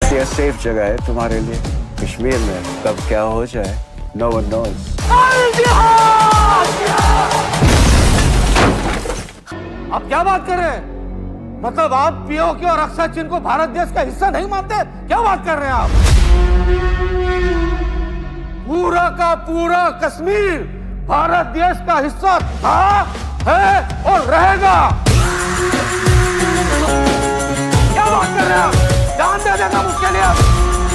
ये सेफ जगह है तुम्हारे लिए। कश्मीर में कब क्या हो जाए, नो वन नोज। आप क्या बात कर रहे हैं? मतलब आप पीओके और रक्षा चिन्ह को भारत देश का हिस्सा नहीं मानते? क्या बात कर रहे हैं आप? पूरा का पूरा कश्मीर भारत देश का हिस्सा था, है और रहेगा। क्या बात कर रहे हैं आप? जान दे देगा उसके लिए।